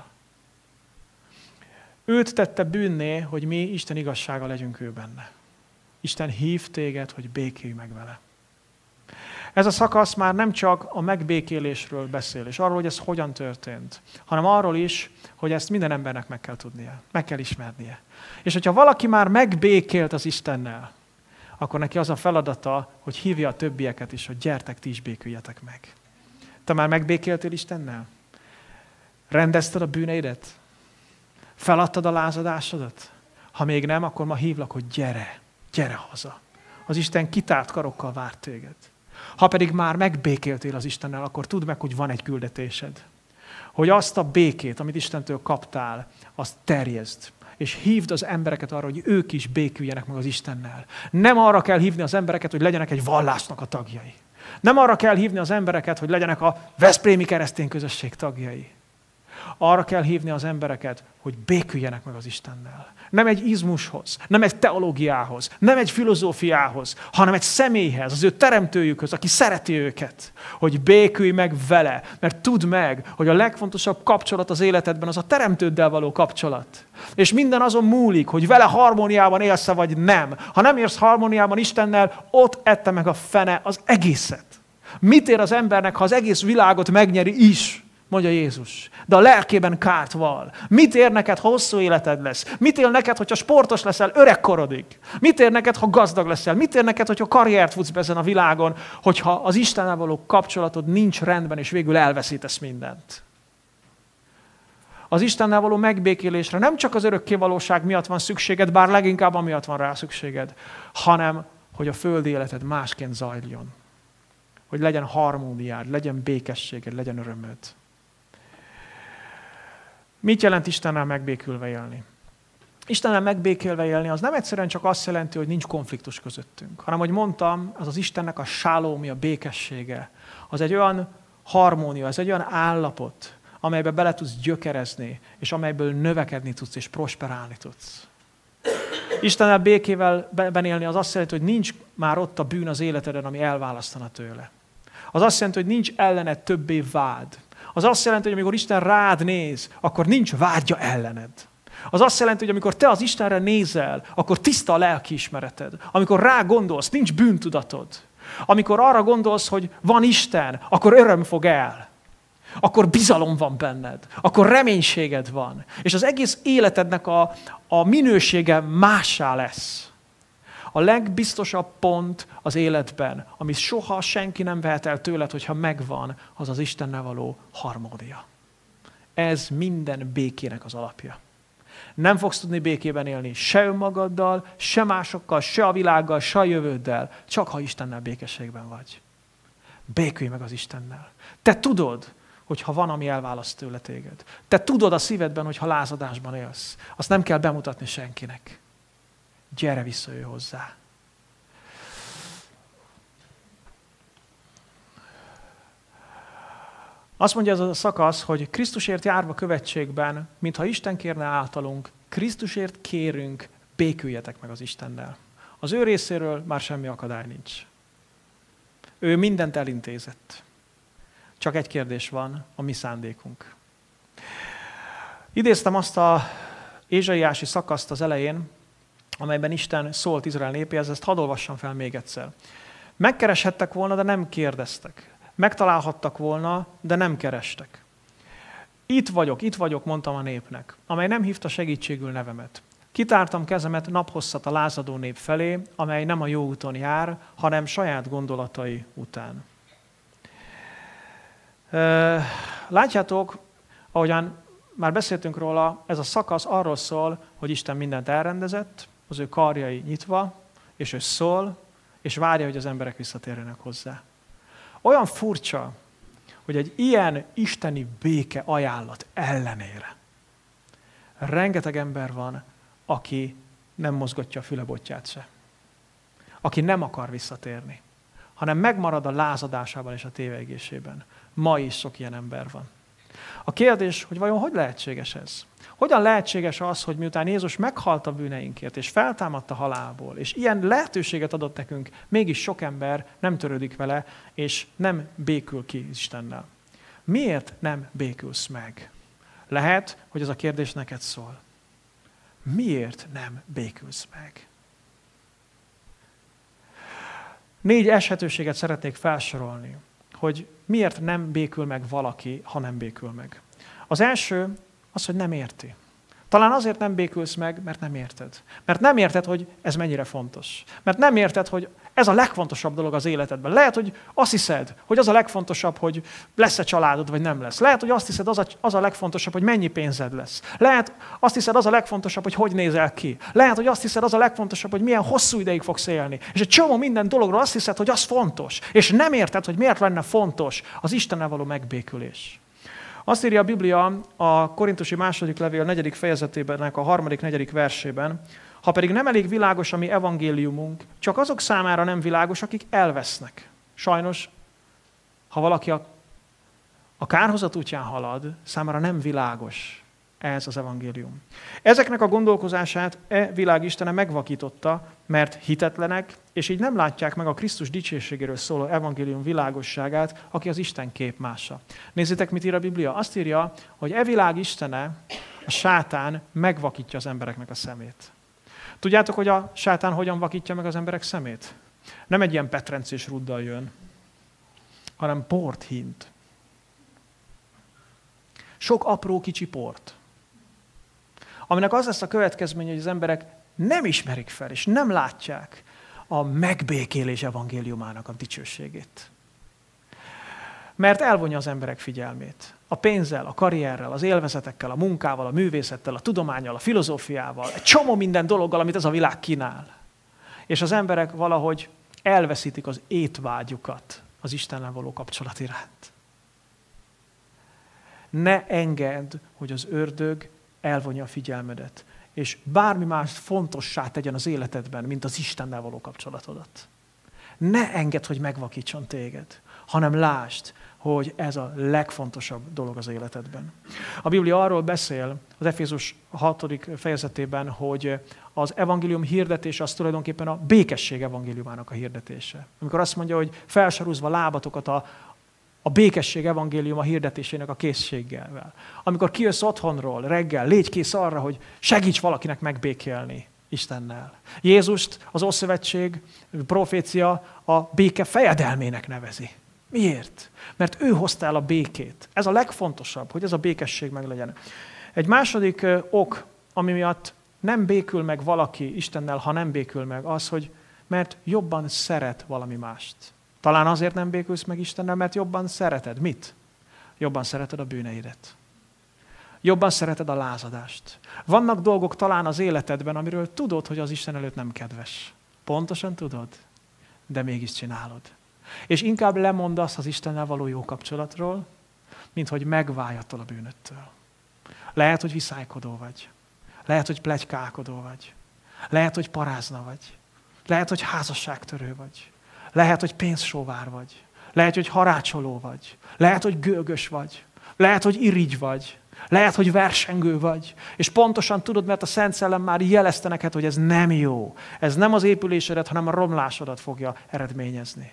Őt tette bűnné, hogy mi Isten igazsága legyünk ő benne. Isten hív téged, hogy békélj meg vele. Ez a szakasz már nem csak a megbékélésről beszél, és arról, hogy ez hogyan történt, hanem arról is, hogy ezt minden embernek meg kell tudnia, meg kell ismernie. És hogyha valaki már megbékélt az Istennel, akkor neki az a feladata, hogy hívja a többieket is, hogy gyertek, ti is béküljetek meg. Te már megbékéltél Istennel? Rendezted a bűneidet? Feladtad a lázadásodat? Ha még nem, akkor ma hívlak, hogy gyere, gyere haza. Az Isten kitárt karokkal vár téged. Ha pedig már megbékéltél az Istennel, akkor tudd meg, hogy van egy küldetésed. Hogy azt a békét, amit Istentől kaptál, azt terjeszd. És hívd az embereket arra, hogy ők is béküljenek meg az Istennel. Nem arra kell hívni az embereket, hogy legyenek egy vallásnak a tagjai. Nem arra kell hívni az embereket, hogy legyenek a veszprémi keresztény közösség tagjai, Arra kell hívni az embereket, hogy béküljenek meg az Istennel. Nem egy izmushoz, nem egy teológiához, nem egy filozófiához, hanem egy személyhez, az ő teremtőjükhöz, aki szereti őket, hogy békülj meg vele, mert tudd meg, hogy a legfontosabb kapcsolat az életedben az a teremtőddel való kapcsolat. És minden azon múlik, hogy vele harmóniában élsz vagy nem. Ha nem érsz harmóniában Istennel, ott ette meg a fene az egészet. Mit ér az embernek, ha az egész világot megnyeri is? Mondja Jézus. De a lelkében kárt val. Mit ér neked, ha hosszú életed lesz? Mit ér neked, hogyha sportos leszel öregkorodig? Mit ér neked, ha gazdag leszel? Mit ér neked, hogyha karriert futsz be ezen a világon, hogyha az Istennel való kapcsolatod nincs rendben, és végül elveszítesz mindent? Az Istennel való megbékélésre nem csak az örökkévalóság miatt van szükséged, bár leginkább amiatt van rá szükséged, hanem, hogy a földi életed másként zajljon. Hogy legyen harmóniád, legyen békességed, legyen örömöd. Mit jelent Istennel megbékülve élni? Istennel megbékélve élni az nem egyszerűen csak azt jelenti, hogy nincs konfliktus közöttünk, hanem, hogy mondtam, az az Istennek a sálómi, a békessége. Az egy olyan harmónia, az egy olyan állapot, amelybe bele tudsz gyökerezni, és amelyből növekedni tudsz, és prosperálni tudsz. Istennel békével benélni az azt jelenti, hogy nincs már ott a bűn az életeden, ami elválasztana tőle. Az azt jelenti, hogy nincs ellened többé vád. Az azt jelenti, hogy amikor Isten rád néz, akkor nincs vágya ellened. Az azt jelenti, hogy amikor te az Istenre nézel, akkor tiszta a lelkiismereted. Amikor rá gondolsz, nincs bűntudatod. Amikor arra gondolsz, hogy van Isten, akkor öröm fog el. Akkor bizalom van benned. Akkor reménységed van. És az egész életednek a, a minősége mássá lesz. A legbiztosabb pont az életben, amit soha senki nem vehet el tőled, hogyha megvan, az az Istennel való harmónia. Ez minden békének az alapja. Nem fogsz tudni békében élni se önmagaddal, se másokkal, se a világgal, se a jövőddel, csak ha Istennel békességben vagy. Békülj meg az Istennel. Te tudod, hogyha van, ami elválaszt tőle téged. Te tudod a szívedben, hogyha lázadásban élsz. Azt nem kell bemutatni senkinek. Gyere vissza ő hozzá. Azt mondja ez a szakasz, hogy Krisztusért járva követségben, mintha Isten kérne általunk, Krisztusért kérünk, béküljetek meg az Istennel. Az ő részéről már semmi akadály nincs. Ő mindent elintézett. Csak egy kérdés van, a mi szándékunk. Idéztem azt a ézsaiási szakaszt az elején, amelyben Isten szólt Izrael népéhez, ezt hadd olvassam fel még egyszer. Megkereshettek volna, de nem kérdeztek. Megtalálhattak volna, de nem kerestek. Itt vagyok, itt vagyok, mondtam a népnek, amely nem hívta segítségül nevemet. Kitártam kezemet naphosszat a lázadó nép felé, amely nem a jó úton jár, hanem saját gondolatai után. Látjátok, ahogyan már beszéltünk róla, ez a szakasz arról szól, hogy Isten mindent elrendezett, az ő karjai nyitva, és ő szól, és várja, hogy az emberek visszatérjenek hozzá. Olyan furcsa, hogy egy ilyen isteni béke ajánlat ellenére rengeteg ember van, aki nem mozgatja a fülebotját se. Aki nem akar visszatérni, hanem megmarad a lázadásában és a tévegésében. Ma is sok ilyen ember van. A kérdés, hogy vajon hogy lehetséges ez? Hogyan lehetséges az, hogy miután Jézus meghalt a bűneinkért, és feltámadt a halálból, és ilyen lehetőséget adott nekünk, mégis sok ember nem törődik vele, és nem békül ki Istennel. Miért nem békülsz meg? Lehet, hogy ez a kérdés neked szól. Miért nem békülsz meg? Négy eshetőséget szeretnék felsorolni, hogy miért nem békül meg valaki, ha nem békül meg. Az első az, hogy nem érti. Talán azért nem békülsz meg, mert nem érted. Mert nem érted, hogy ez mennyire fontos. Mert nem érted, hogy ez a legfontosabb dolog az életedben. Lehet, hogy azt hiszed, hogy az a legfontosabb, hogy lesz-e családod, vagy nem lesz. Lehet, hogy azt hiszed, az a, az a legfontosabb, hogy mennyi pénzed lesz. Lehet, azt hiszed, az a legfontosabb, hogy hogy nézel ki. Lehet, hogy azt hiszed, az a legfontosabb, hogy milyen hosszú ideig fogsz élni. És egy csomó minden dologról azt hiszed, hogy az fontos. És nem érted, hogy miért lenne fontos az Istennel való megbékülés. Azt írja a Biblia a Korintusi második levél negyedik fejezetében, a harmadik, negyedik versében, ha pedig nem elég világos a mi evangéliumunk, csak azok számára nem világos, akik elvesznek. Sajnos, ha valaki a, a kárhozat útján halad, számára nem világos ez az evangélium. Ezeknek a gondolkozását e világ istene megvakította, mert hitetlenek, és így nem látják meg a Krisztus dicsőségéről szóló evangélium világosságát, aki az Isten képmása. Nézzétek, mit ír a Biblia. Azt írja, hogy e világ istene, a sátán megvakítja az embereknek a szemét. Tudjátok, hogy a sátán hogyan vakítja meg az emberek szemét? Nem egy ilyen petrencés ruddal jön, hanem port hint. Sok apró kicsi port, aminek az lesz a következménye, hogy az emberek nem ismerik fel, és nem látják a megbékélés evangéliumának a dicsőségét. Mert elvonja az emberek figyelmét. A pénzzel, a karrierrel, az élvezetekkel, a munkával, a művészettel, a tudománnyal, a filozófiával, egy csomó minden dologgal, amit ez a világ kínál. És az emberek valahogy elveszítik az étvágyukat az Istennel való kapcsolat iránt. Ne engedd, hogy az ördög elvonja a figyelmedet, és bármi más fontossá tegyen az életedben, mint az Istennel való kapcsolatodat. Ne engedd, hogy megvakítson téged, hanem lásd, hogy ez a legfontosabb dolog az életedben. A Biblia arról beszél az Efézus hatodik fejezetében, hogy az evangélium hirdetése az tulajdonképpen a békesség evangéliumának a hirdetése. Amikor azt mondja, hogy felsorúzva lábatokat a, a békesség evangéliuma hirdetésének a készséggel. Amikor kijössz otthonról reggel, légy kész arra, hogy segíts valakinek megbékélni Istennel. Jézust az Ószövetség profécia a béke fejedelmének nevezi. Miért? Mert ő hozta el a békét. Ez a legfontosabb, hogy ez a békesség meglegyen. Egy második ok, ami miatt nem békül meg valaki Istennel, ha nem békül meg, az, hogy mert jobban szeret valami mást. Talán azért nem békülsz meg Istennel, mert jobban szereted. Mit? Jobban szereted a bűneidet. Jobban szereted a lázadást. Vannak dolgok talán az életedben, amiről tudod, hogy az Isten előtt nem kedves. Pontosan tudod, de mégis csinálod. És inkább lemondasz az Istennel való jó kapcsolatról, mint hogy megválj attól a bűnöttől. Lehet, hogy viszálykodó vagy. Lehet, hogy pletykálkodó vagy. Lehet, hogy parázna vagy. Lehet, hogy házasságtörő vagy. Lehet, hogy pénzsóvár vagy. Lehet, hogy harácsoló vagy. Lehet, hogy gőgös vagy. Lehet, hogy irigy vagy. Lehet, hogy versengő vagy. És pontosan tudod, mert a Szent Szellem már jelezte neked, hogy ez nem jó. Ez nem az épülésedet, hanem a romlásodat fogja eredményezni.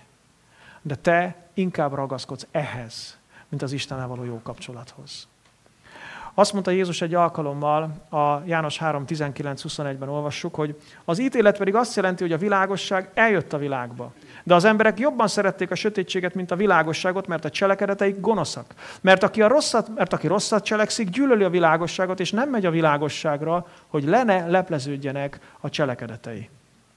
De te inkább ragaszkodsz ehhez, mint az Istennel való jó kapcsolathoz. Azt mondta Jézus egy alkalommal, a János három tizenkilenc huszonegyben olvassuk, hogy az ítélet pedig azt jelenti, hogy a világosság eljött a világba. De az emberek jobban szerették a sötétséget, mint a világosságot, mert a cselekedeteik gonoszak. Mert aki, a rosszat, mert aki rosszat cselekszik, gyűlöli a világosságot, és nem megy a világosságra, hogy le ne lepleződjenek a cselekedetei.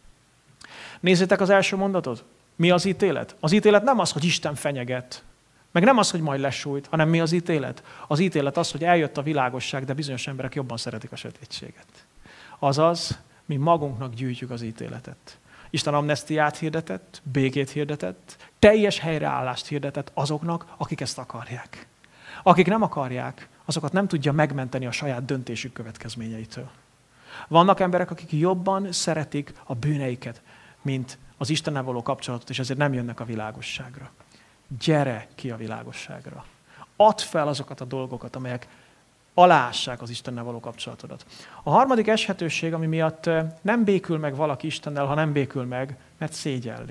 Nézzétek az első mondatot. Mi az ítélet? Az ítélet nem az, hogy Isten fenyeget, meg nem az, hogy majd lesújt, hanem mi az ítélet? Az ítélet az, hogy eljött a világosság, de bizonyos emberek jobban szeretik a sötétséget. Azaz, mi magunknak gyűjtjük az ítéletet. Isten amnesztiát hirdetett, békét hirdetett, teljes helyreállást hirdetett azoknak, akik ezt akarják. Akik nem akarják, azokat nem tudja megmenteni a saját döntésük következményeitől. Vannak emberek, akik jobban szeretik a bűneiket, mint az Istennel való kapcsolatot, és ezért nem jönnek a világosságra. Gyere ki a világosságra. Add fel azokat a dolgokat, amelyek aláássák az Istennel való kapcsolatodat. A harmadik eshetőség, ami miatt nem békül meg valaki Istennel, ha nem békül meg, mert szégyelli.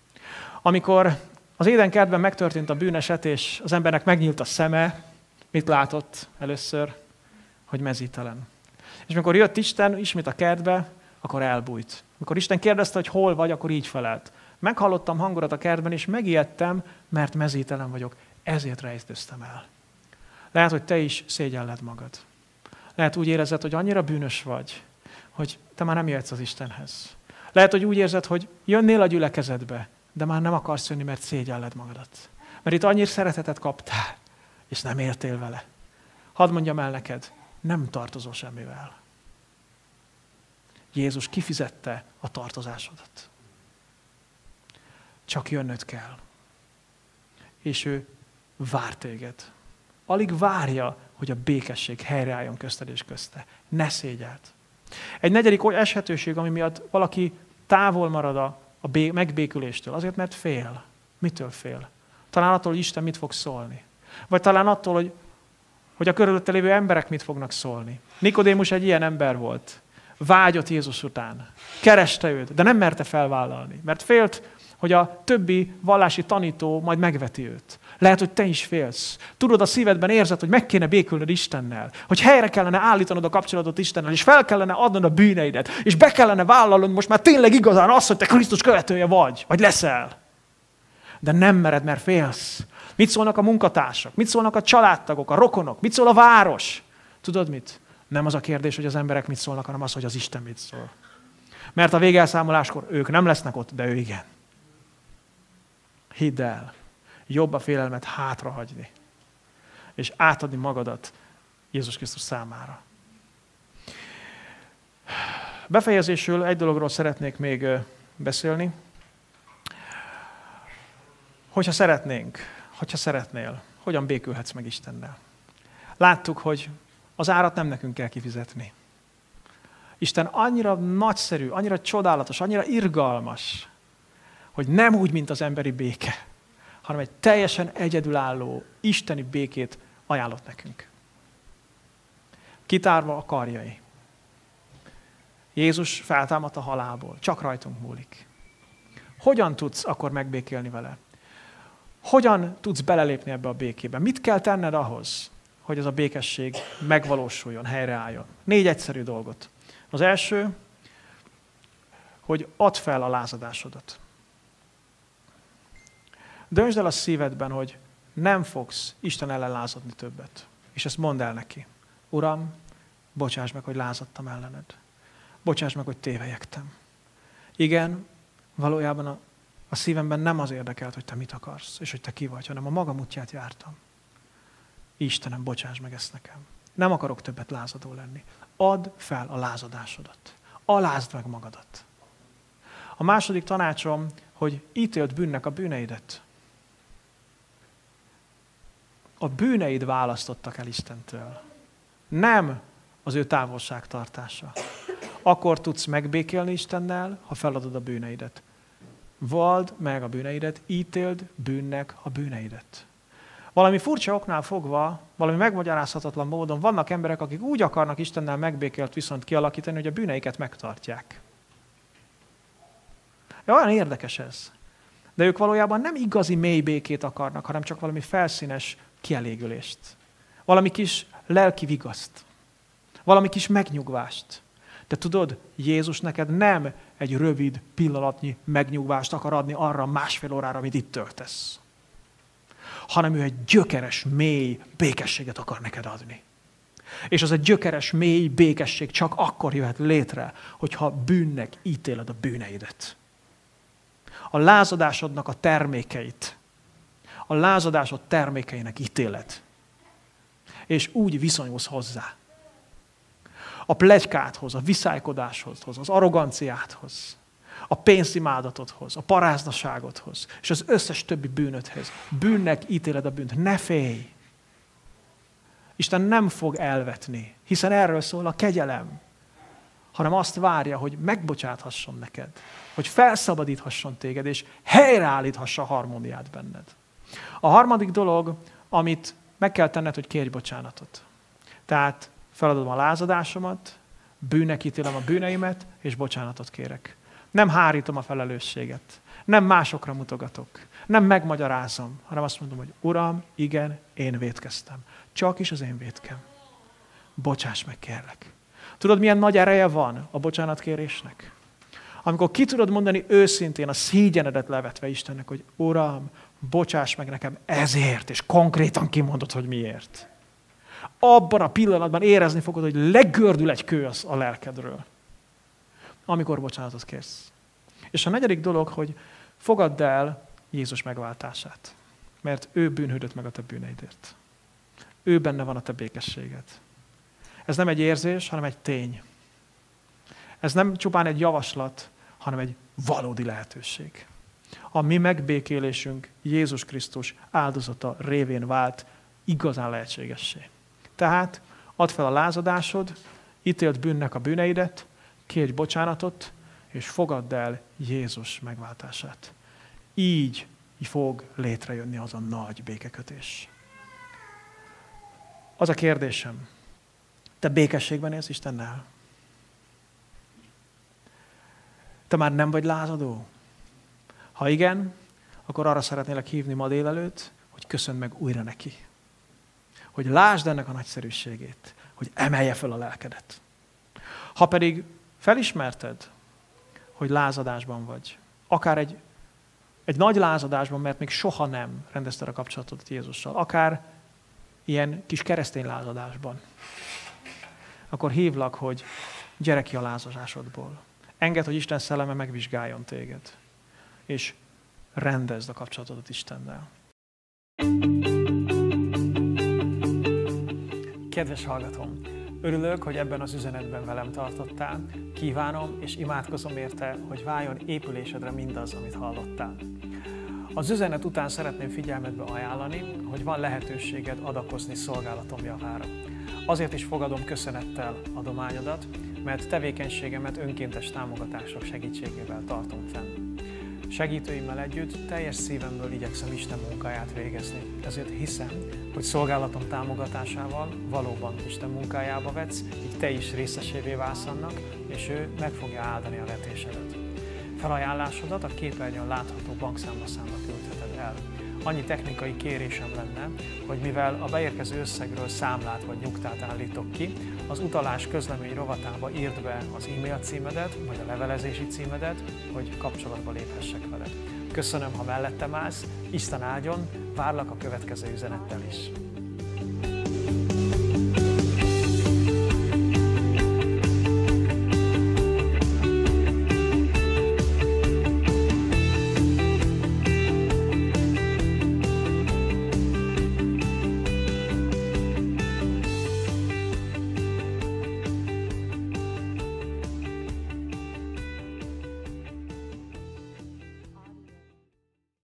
Amikor az édenkertben megtörtént a bűneset, és az embernek megnyílt a szeme, mit látott először? Hogy mezítelen. És amikor jött Isten ismét a kertbe, akkor elbújt. Amikor Isten kérdezte, hogy hol vagy, akkor így felelt. Meghallottam hangodat a kertben, és megijedtem, mert mezítelen vagyok. Ezért rejtőztem el. Lehet, hogy te is szégyelled magad. Lehet úgy érezed, hogy annyira bűnös vagy, hogy te már nem jöhetsz az Istenhez. Lehet, hogy úgy érzed, hogy jönnél a gyülekezetbe, de már nem akarsz jönni, mert szégyelled magadat. Mert itt annyira szeretetet kaptál, és nem éltél vele. Hadd mondjam el neked, nem tartozol semmivel. Jézus kifizette a tartozásodat. Csak jönnöd kell. És ő vár téged. Alig várja, hogy a békesség helyreálljon közted és közte. Ne szégyeld. Egy negyedik eshetőség, ami miatt valaki távol marad a, a bé- megbéküléstől, azért, mert fél. Mitől fél? Talán attól, hogy Isten mit fog szólni. Vagy talán attól, hogy, hogy a körülötte lévő emberek mit fognak szólni. Nikodémus egy ilyen ember volt. Vágyott Jézus után. Kereste őt, de nem merte felvállalni. Mert félt, hogy a többi vallási tanító majd megveti őt. Lehet, hogy te is félsz. Tudod, a szívedben érzed, hogy meg kéne békülnöd Istennel. Hogy helyre kellene állítanod a kapcsolatot Istennel, és fel kellene adnod a bűneidet. És be kellene vállalnod most már tényleg igazán azt, hogy te Krisztus követője vagy. Vagy leszel. De nem mered, mert félsz. Mit szólnak a munkatársak? Mit szólnak a családtagok, a rokonok? Mit szól a város? Tudod mit? Nem az a kérdés, hogy az emberek mit szólnak, hanem az, hogy az Isten mit szól. Mert a végelszámoláskor ők nem lesznek ott, de ő igen. Hidd el, jobb a félelmet hátrahagyni, és átadni magadat Jézus Krisztus számára. Befejezésül egy dologról szeretnék még beszélni. Hogyha szeretnénk, hogyha szeretnél, hogyan békülhetsz meg Istennel? Láttuk, hogy az árat nem nekünk kell kifizetni. Isten annyira nagyszerű, annyira csodálatos, annyira irgalmas, hogy nem úgy, mint az emberi béke, hanem egy teljesen egyedülálló, isteni békét ajánlott nekünk. Kitárva a karjai. Jézus feltámadt a halálból, csak rajtunk múlik. Hogyan tudsz akkor megbékélni vele? Hogyan tudsz belelépni ebbe a békébe? Mit kell tenned ahhoz, hogy ez a békesség megvalósuljon, helyreálljon? Négy egyszerű dolgot. Az első, hogy add fel a lázadásodat. Döntsd el a szívedben, hogy nem fogsz Isten ellen lázadni többet. És ezt mondd el neki. Uram, bocsáss meg, hogy lázadtam ellened. Bocsáss meg, hogy tévelyegtem. Igen, valójában a, a szívemben nem az érdekelt, hogy te mit akarsz, és hogy te ki vagy, hanem a magam útját jártam. Istenem, bocsáss meg ezt nekem. Nem akarok többet lázadó lenni. Add fel a lázadásodat. Alázd meg magadat. A második tanácsom, hogy ítéld bűnnek a bűneidet. A bűneid választottak el Istentől. Nem az ő távolságtartása. Akkor tudsz megbékélni Istennel, ha feladod a bűneidet. Vald meg a bűneidet, ítéld bűnnek a bűneidet. Valami furcsa oknál fogva, valami megmagyarázhatatlan módon vannak emberek, akik úgy akarnak Istennel megbékélt viszont kialakítani, hogy a bűneiket megtartják. Ja, olyan érdekes ez. De ők valójában nem igazi mély békét akarnak, hanem csak valami felszínes kielégülést. Valami kis lelki vigaszt. Valami kis megnyugvást. De tudod, Jézus neked nem egy rövid pillanatnyi megnyugvást akar adni arra másfél órára, amit itt töltesz. Hanem ő egy gyökeres, mély békességet akar neked adni. És az egy gyökeres, mély békesség csak akkor jöhet létre, hogyha bűnnek ítéled a bűneidet. A lázadásodnak a termékeit, a lázadásod termékeinek ítéled. És úgy viszonyulsz hozzá. A pletykádhoz, a viszálykodáshoz, az arroganciádhoz, a pénzimádatodhoz, a parázdaságodhoz, és az összes többi bűnödhez. Bűnnek ítéled a bűnt. Ne félj! Isten nem fog elvetni, hiszen erről szól a kegyelem, hanem azt várja, hogy megbocsáthasson neked, hogy felszabadíthasson téged, és helyreállíthassa a harmóniát benned. A harmadik dolog, amit meg kell tenned, hogy kérj bocsánatot. Tehát feladom a lázadásomat, bűnnek ítélem a bűneimet, és bocsánatot kérek. Nem hárítom a felelősséget, nem másokra mutogatok, nem megmagyarázom, hanem azt mondom, hogy Uram, igen, én vétkeztem. Csak is az én vétkem. Bocsáss meg, kérlek. Tudod, milyen nagy ereje van a bocsánatkérésnek? Amikor ki tudod mondani őszintén a szégyenedet levetve Istennek, hogy Uram, bocsáss meg nekem ezért, és konkrétan kimondod, hogy miért. Abban a pillanatban érezni fogod, hogy legördül egy kő a lelkedről, amikor bocsánatot kérsz. És a negyedik dolog, hogy fogadd el Jézus megváltását, mert ő bűnhődött meg a te bűneidért. Ő benne van a te békességed. Ez nem egy érzés, hanem egy tény. Ez nem csupán egy javaslat, hanem egy valódi lehetőség. A mi megbékélésünk Jézus Krisztus áldozata révén vált igazán lehetségessé. Tehát add fel a lázadásod, ítéld bűnnek a bűneidet, kérj bocsánatot, és fogadd el Jézus megváltását. Így fog létrejönni az a nagy békekötés. Az a kérdésem, te békességben élsz Istennel? Te már nem vagy lázadó? Ha igen, akkor arra szeretnélek hívni ma délelőtt, hogy köszönd meg újra neki. Hogy lásd ennek a nagyszerűségét, hogy emelje fel a lelkedet. Ha pedig felismerted, hogy lázadásban vagy, akár egy, egy nagy lázadásban, mert még soha nem rendezted a kapcsolatot Jézussal, akár ilyen kis keresztény lázadásban, akkor hívlak, hogy gyere ki a lázadásodból. Engedd, hogy Isten szelleme megvizsgáljon téged, és rendezd a kapcsolatodat Istennel. Kedves hallgatom! Örülök, hogy ebben az üzenetben velem tartottál. Kívánom és imádkozom érte, hogy váljon épülésedre mindaz, amit hallottál. Az üzenet után szeretném figyelmetbe ajánlani, hogy van lehetőséged adakozni szolgálatom javára. Azért is fogadom köszönettel adományodat, mert tevékenységemet önkéntes támogatások segítségével tartom fenn. Segítőimmel együtt teljes szívemből igyekszem Isten munkáját végezni. Ezért hiszem, hogy szolgálatom támogatásával valóban Isten munkájába vetsz, így te is részesévé válsz annak, és ő meg fogja áldani a vetésedet. Felajánlásodat a képernyőn látható bankszámlaszámra küldheted el. Annyi technikai kérésem lenne, hogy mivel a beérkező összegről számlát vagy nyugtát állítok ki, az utalás közlemény rovatába írd be az e-mail címedet, vagy a levelezési címedet, hogy kapcsolatba léphessek veled. Köszönöm, ha mellettem állsz, Isten áldjon, várlak a következő üzenettel is.